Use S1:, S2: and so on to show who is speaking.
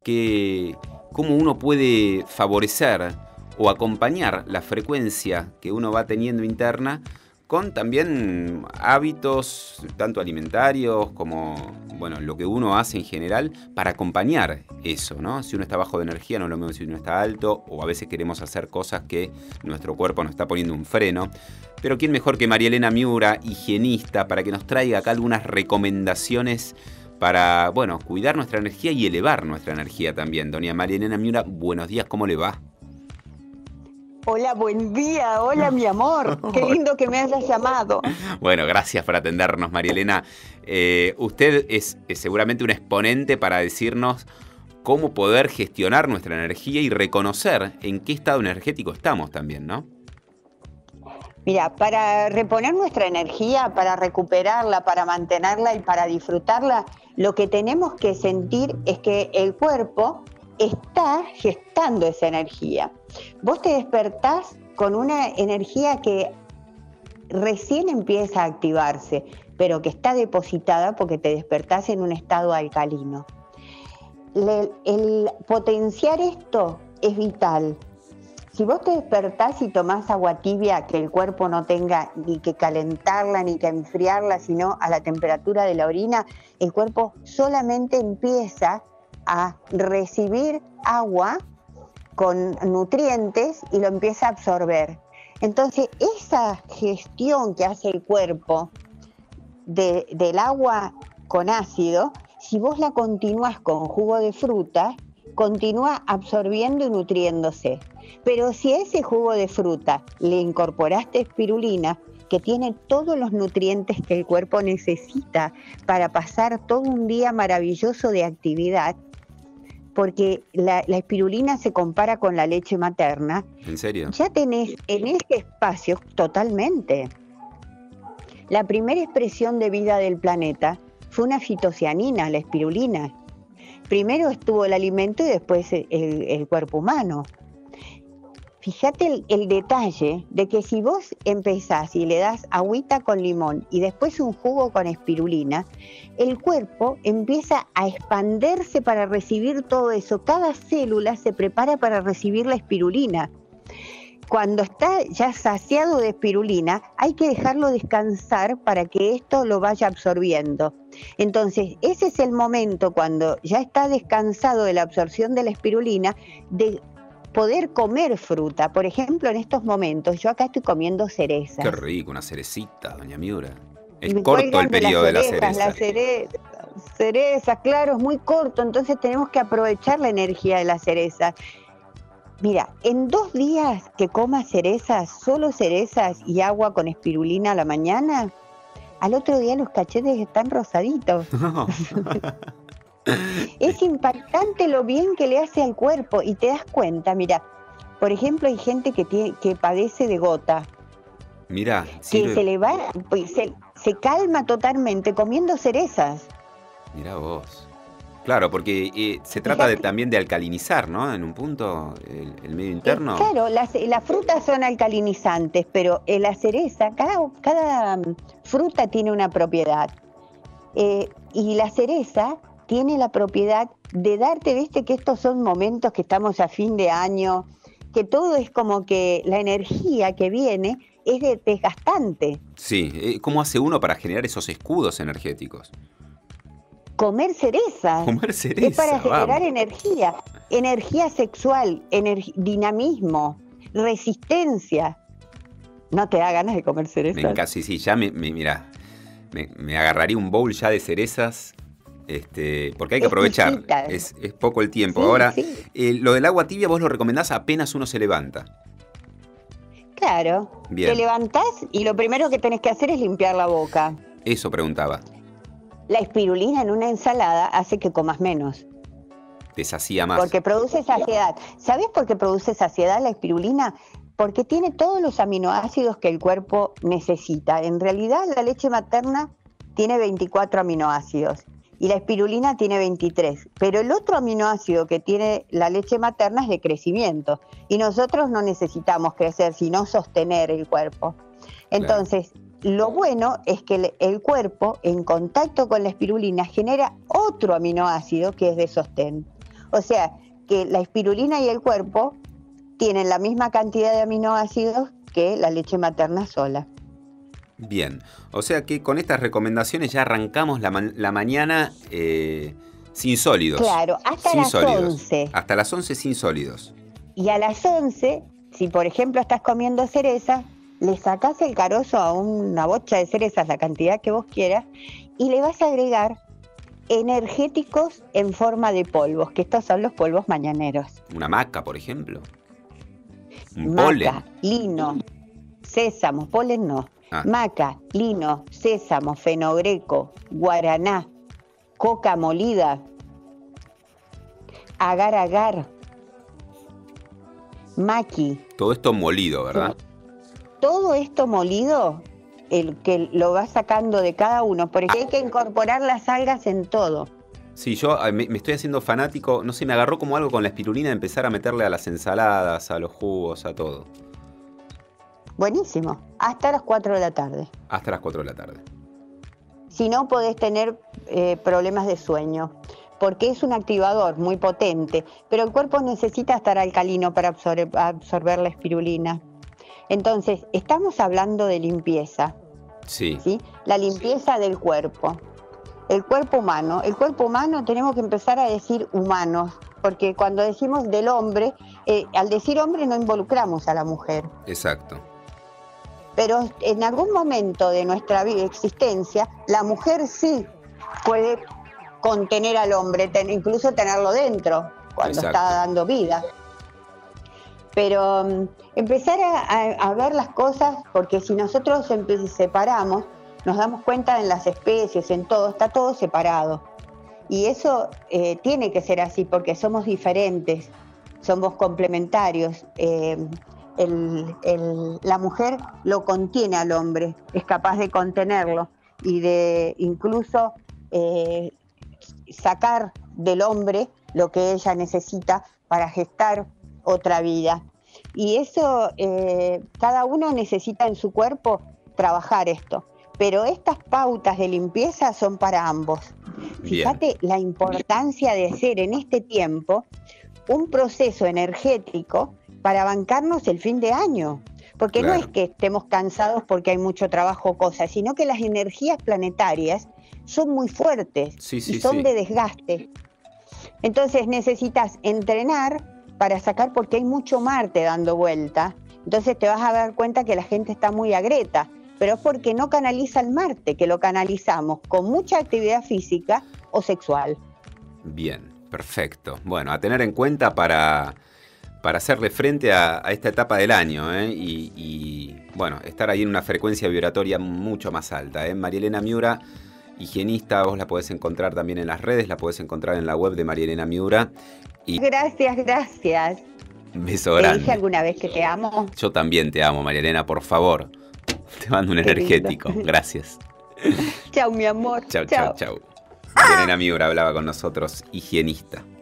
S1: cómo uno puede favorecer o acompañar la frecuencia que uno va teniendo interna con también hábitos tanto alimentarios como, bueno, lo que uno hace en general para acompañar eso, ¿no? Si uno está bajo de energía, no es lo mismo si uno está alto, o a veces queremos hacer cosas que nuestro cuerpo nos está poniendo un freno. Pero ¿quién mejor que María Elena Miura, higienista, para que nos traiga acá algunas recomendaciones para, bueno, cuidar nuestra energía y elevar nuestra energía también? Doña María Elena Miura, buenos días, ¿cómo le va?
S2: Hola, buen día. Hola, mi amor. Qué lindo que me hayas llamado.
S1: Bueno, gracias por atendernos, María Elena. Usted es seguramente un exponente para decirnos cómo poder gestionar nuestra energía y reconocer en qué estado energético estamos también, ¿no?
S2: Mira, para reponer nuestra energía, para recuperarla, para mantenerla y para disfrutarla, lo que tenemos que sentir es que el cuerpo está gestando esa energía. Vos te despertás con una energía que recién empieza a activarse, pero que está depositada porque te despertás en un estado alcalino. El potenciar esto es vital. Si vos te despertás y tomás agua tibia, que el cuerpo no tenga ni que calentarla ni que enfriarla, sino a la temperatura de la orina, el cuerpo solamente empieza a recibir agua con nutrientes y lo empieza a absorber. Entonces, esa gestión que hace el cuerpo del agua con ácido, si vos la continúas con jugo de fruta, continúa absorbiendo y nutriéndose. Pero si a ese jugo de fruta le incorporaste espirulina, que tiene todos los nutrientes que el cuerpo necesita para pasar todo un día maravilloso de actividad, porque la espirulina se compara con la leche materna.
S1: ¿En serio?
S2: Ya tenés en este espacio totalmente. La primera expresión de vida del planeta fue una fitocianina, la espirulina. Primero estuvo el alimento y después el cuerpo humano. Fíjate el detalle de que si vos empezás y le das agüita con limón y después un jugo con espirulina, el cuerpo empieza a expandirse para recibir todo eso. Cada célula se prepara para recibir la espirulina. Cuando está ya saciado de espirulina, hay que dejarlo descansar para que esto lo vaya absorbiendo. Entonces, ese es el momento cuando ya está descansado de la absorción de la espirulina, de poder comer fruta. Por ejemplo, en estos momentos, yo acá estoy comiendo cerezas.
S1: Qué rico, una cerecita, doña Miura.
S2: Y
S1: Es
S2: me
S1: corto el
S2: cuelgan de
S1: periodo de la cereza.
S2: las cerezas, claro, es muy corto, entonces tenemos que aprovechar la energía de la cereza. Mira, en 2 días que comas cerezas, solo cerezas y agua con espirulina a la mañana, al otro día los cachetes están rosaditos.
S1: No.
S2: Es impactante lo bien que le hace al cuerpo y te das cuenta, mira, por ejemplo, hay gente que padece de gota,
S1: Mira,
S2: que
S1: sirve.
S2: se calma totalmente comiendo cerezas.
S1: Mira vos. Claro, porque se trata
S2: Fíjate.
S1: también de alcalinizar, ¿no? En un punto, el medio interno.
S2: Claro, las frutas son alcalinizantes, pero la cereza, cada fruta tiene una propiedad. Y la cereza tiene la propiedad de darte, viste que estos son momentos que estamos a fin de año, que todo es como que la energía que viene es desgastante.
S1: Sí, ¿cómo hace uno para generar esos escudos energéticos?
S2: Comer cerezas
S1: Comer
S2: es para
S1: cereza,
S2: generar
S1: vamos.
S2: energía sexual, dinamismo, resistencia. ¿No te da ganas de comer cerezas?
S1: Sí, sí, ya mira, me agarraría un bowl ya de cerezas, porque hay que aprovechar,
S2: Exquisitas.
S1: es poco el tiempo.
S2: Sí,
S1: Ahora,
S2: sí,
S1: lo del agua tibia vos lo recomendás apenas uno se levanta.
S2: claro. Te
S1: Bien,
S2: levantás y lo primero que tenés que hacer es limpiar la boca.
S1: eso preguntaba.
S2: La espirulina en una ensalada hace que comas menos,
S1: Te sacía más.
S2: porque produce saciedad. ¿Sabés por qué produce saciedad la espirulina? Porque tiene todos los aminoácidos que el cuerpo necesita. En realidad, la leche materna tiene 24 aminoácidos y la espirulina tiene 23. Pero el otro aminoácido que tiene la leche materna es de crecimiento. Y nosotros no necesitamos crecer, sino sostener el cuerpo.
S1: Claro.
S2: Entonces, lo bueno es que el cuerpo, en contacto con la espirulina, genera otro aminoácido que es de sostén. O sea, que la espirulina y el cuerpo tienen la misma cantidad de aminoácidos que la leche materna sola.
S1: Bien, o sea que con estas recomendaciones ya arrancamos la mañana sin sólidos.
S2: Claro, hasta
S1: sin
S2: las
S1: sólidos.
S2: 11.
S1: Hasta las 11 sin sólidos.
S2: Y a las 11, si por ejemplo estás comiendo cereza, le sacás el carozo a una bocha de cerezas, la cantidad que vos quieras, y le vas a agregar energéticos en forma de polvos, que estos son los polvos mañaneros.
S1: Una maca, por ejemplo. Un
S2: Maca,
S1: polen.
S2: lino, sésamo, polen no. Maca, lino, sésamo, fenogreco, guaraná, coca molida, agar agar, maqui.
S1: Todo esto molido, ¿verdad?
S2: Todo esto molido, el que lo va sacando de cada uno, porque hay que incorporar las algas en todo.
S1: Sí, yo me estoy haciendo fanático, no sé, me agarró como algo con la espirulina de empezar a meterle a las ensaladas, a los jugos, a todo.
S2: Buenísimo, hasta las 4 de la tarde.
S1: Hasta las 4 de la tarde.
S2: Si no, podés tener problemas de sueño, porque es un activador muy potente, pero el cuerpo necesita estar alcalino para absorber la espirulina. Entonces, estamos hablando de limpieza.
S1: Sí.
S2: ¿Sí? La limpieza del cuerpo. El cuerpo humano tenemos que empezar a decir humanos, porque cuando decimos del hombre, al decir hombre no involucramos a la mujer.
S1: Exacto.
S2: Pero en algún momento de nuestra existencia, la mujer sí puede contener al hombre, incluso tenerlo dentro, cuando
S1: Exacto.
S2: está dando vida. Pero empezar a ver las cosas, porque si nosotros separamos, nos damos cuenta en las especies, en todo, está todo separado. Y eso tiene que ser así, porque somos diferentes, somos complementarios. La mujer lo contiene al hombre, es capaz de contenerlo y de incluso sacar del hombre lo que ella necesita para gestar otra vida. Y eso cada uno necesita en su cuerpo trabajar esto. Pero estas pautas de limpieza son para ambos.
S1: Bien.
S2: Fíjate la importancia de hacer en este tiempo un proceso energético para bancarnos el fin de año. Porque
S1: Claro.
S2: no es que estemos cansados porque hay mucho trabajo o cosas, sino que las energías planetarias son muy fuertes y son de desgaste. Entonces necesitas entrenar para sacar, porque hay mucho Marte dando vuelta. Entonces te vas a dar cuenta que la gente está muy agreta, pero es porque no canaliza el Marte, que lo canalizamos con mucha actividad física o sexual.
S1: Bien, perfecto. Bueno, a tener en cuenta para hacerle frente a esta etapa del año, ¿eh? Y bueno, estar ahí en una frecuencia vibratoria mucho más alta, ¿eh? María Elena Miura, higienista, vos la podés encontrar también en las redes, la podés encontrar en la web de María Elena Miura. Y
S2: Gracias.
S1: un beso
S2: ¿Te
S1: grande.
S2: dije alguna vez que te amo?
S1: Yo también te amo, María Elena, por favor. Te mando un
S2: Qué
S1: energético.
S2: lindo.
S1: Gracias.
S2: Chau, mi amor.
S1: Chau. María Elena Miura hablaba con nosotros, higienista.